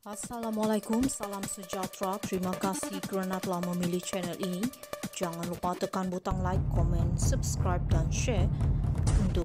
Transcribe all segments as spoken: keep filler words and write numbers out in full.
Assalamualaikum, salam sejahtera. Terima kasih kerana telah memilih channel ini. Jangan lupa tekan butang like, komen, subscribe dan share untuk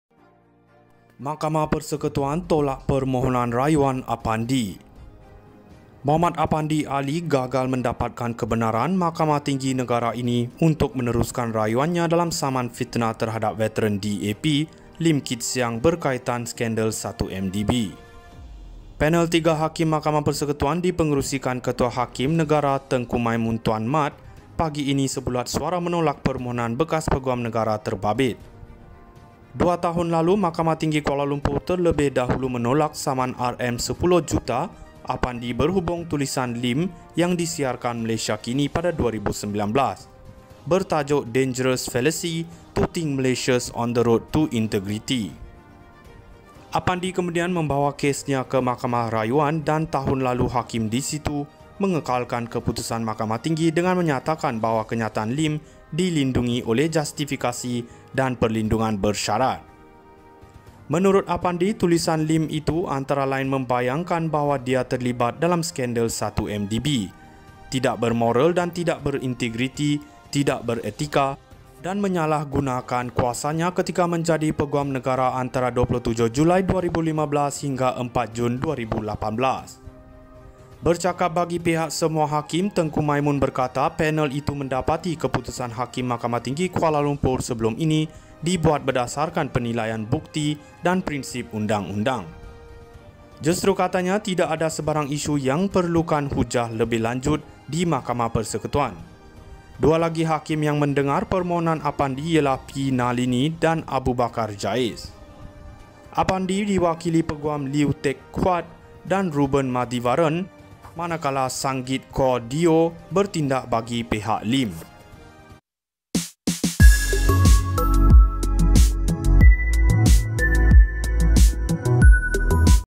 Mahkamah Persekutuan tolak permohonan rayuan Apandi. Muhammad Apandi Ali gagal mendapatkan kebenaran Mahkamah Tinggi Negara ini untuk meneruskan rayuannya dalam saman fitnah terhadap veteran D A P Lim Kit Siang berkaitan skandal satu M D B. Panel tiga Hakim Mahkamah Persekutuan dipengerusikan Ketua Hakim Negara Tengku Maimun Tuan Mat pagi ini sebulat suara menolak permohonan bekas Peguam Negara terbabit. Dua tahun lalu, Mahkamah Tinggi Kuala Lumpur terlebih dahulu menolak saman R M sepuluh juta Apandi berhubung tulisan Lim yang disiarkan Malaysia Kini pada dua ribu sembilan belas bertajuk Dangerous Fallacy Putting Malaysia on the Road to Integrity. Apandi kemudian membawa kesnya ke Mahkamah Rayuan dan tahun lalu hakim di situ mengekalkan keputusan Mahkamah Tinggi dengan menyatakan bahawa kenyataan Lim dilindungi oleh justifikasi dan perlindungan bersyarat. Menurut Apandi, tulisan Lim itu antara lain membayangkan bahawa dia terlibat dalam skandal satu M D B, tidak bermoral dan tidak berintegriti, tidak beretika dan menyalahgunakan kuasanya ketika menjadi Peguam Negara antara dua puluh tujuh Julai dua ribu lima belas hingga empat Jun dua ribu lapan belas. Bercakap bagi pihak semua hakim, Tengku Maimun berkata panel itu mendapati keputusan Hakim Mahkamah Tinggi Kuala Lumpur sebelum ini dibuat berdasarkan penilaian bukti dan prinsip undang-undang. Justru katanya tidak ada sebarang isu yang perlukan hujah lebih lanjut di Mahkamah Persekutuan. Dua lagi hakim yang mendengar permohonan Apandi ialah P. Nalini dan Abu Bakar Jais. Apandi diwakili Peguam Liu Tek Kuat dan Ruben Madivaran, manakala Sanggit Kor Dio bertindak bagi pihak Lim.